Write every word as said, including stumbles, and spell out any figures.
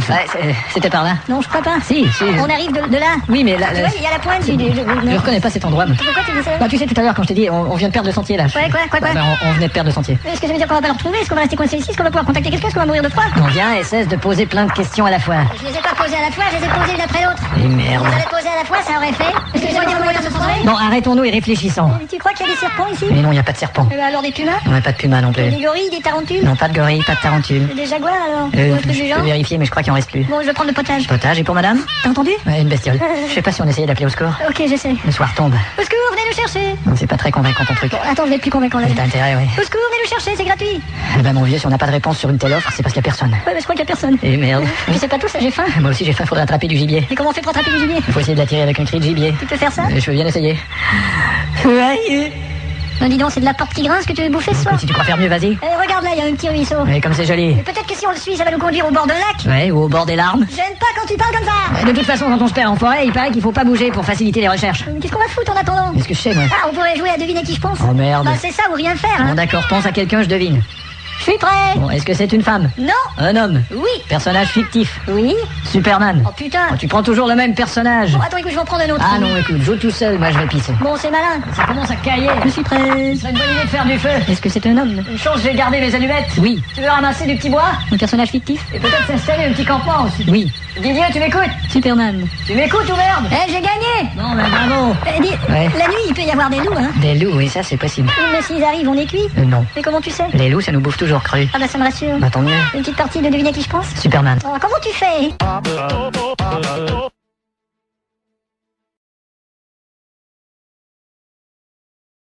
Ouais, c'était par là. Non, je crois pas. Si, si. On arrive de, de là. Oui, mais là... Tu vois, il y a la pointe. Je, je, je reconnais pas cet endroit. Mais... Pourquoi tu dis ça? Bah, tu sais, tout à l'heure, quand je t'ai dit, on, on vient de perdre le sentier, là. Ouais, quoi, quoi, quoi? Bah, on, on venait de perdre le sentier. Est-ce que ça veut dire qu'on va pas le retrouver? Est-ce qu'on va rester coincé ici? Est-ce qu'on va pouvoir contacter quelqu'un? Est-ce qu'on va mourir de froid? On vient et cesse de poser plein de questions à la fois. Je les ai pas posées à la fois, je les ai posées l'une après l'autre. Et merde. Si je les avais posées à la fois, ça aurait fait. Est-ce que tu vas dire comment ça se ferait? Bon, arrêtons-nous et réfléchissons. Tu crois qu'il y a des serpents ici? Mais non, il n'y a pas de serpent. Eh ben alors des pumas? On n'a pas de puma non plus. Des gorilles, des tarentules? Non, pas de gorille, pas de tarentule. Des jaguars alors? Euh, Ou un truc du je genre? peux vérifier, mais je crois qu'il en reste plus. Bon, je vais prendre le potage. Potage, et pour madame? T'as entendu? Ouais, une bestiole. Je sais pas si on essayait d'appeler au secours. Ok, j'essaie. Le soir tombe. Au secours, venez nous chercher. Non, c'est pas très convaincant ton truc. Bon, attends, je vais être plus convaincant là. Mais t'as intérêt, oui. Au secours, venez nous chercher, c'est gratuit. Eh ben mon vieux, si on n'a pas de réponse sur une telle offre, c'est parce qu'il y a personne. Ouais, mais je crois qu'il y a personne. Et merde. Je sais pas tout ça, j'ai faim. Moi aussi j'ai faim, faudrait attraper du gibier. Et comment on fait pour attraper du gibier? Il faut essayer de l'attirer avec un cri de gibier. Tu peux faire ça? Euh, Je veux bien essayer. Ouais. Non, dis donc, c'est de la porte qui grince que tu veux bouffer ce soir? Si tu crois faire mieux, vas-y. Eh, regarde là, il y a un petit ruisseau. Ouais, comme c'est joli. Mais peut-être que si on le suit, ça va nous conduire au bord d'un lac. Ouais, ou au bord des larmes. J'aime pas quand tu parles comme ça. De toute façon, quand on se perd en forêt, il paraît qu'il faut pas bouger pour faciliter les recherches. Mais qu'est-ce qu'on va foutre en attendant? Qu'est-ce que je sais, moi? Ah, on pourrait jouer à deviner qui je pense. Oh merde. Bah, c'est ça ou rien faire, Bon hein. d'accord, pense à quelqu'un, je devine. Je suis prêt. Bon, est-ce que c'est une femme? Non. Un homme? Oui. Personnage fictif? Oui. Superman? Oh putain. Oh, tu prends toujours le même personnage. Bon, attends, écoute, je vais en prendre un autre. Ah non, écoute, joue tout seul, moi je vais pisser. Bon, c'est malin. Ça commence à cailler. Je suis prêt. Ce serait une bonne idée de faire du feu. Est-ce que c'est un homme? Une chance, j'ai gardé mes allumettes. Oui. Tu veux ramasser du petit bois? Un personnage fictif? Et peut-être s'installer un petit campement aussi. Oui. Didier, tu m'écoutes? Superman. Tu m'écoutes ou merde? Eh, j'ai gagné. Non, mais bravo. Eh, dis, Ouais. la nuit, il peut y avoir des loups, hein. Des loups, oui, ça c'est possible. Mais s'ils arrivent, on est cuit. Euh, non. Mais comment tu sais? Les loups, ça nous bouffe toujours cru. Ah bah ça me rassure. Bah tant mieux. Une petite partie de deviner qui je pense? Superman. Oh, comment tu fais?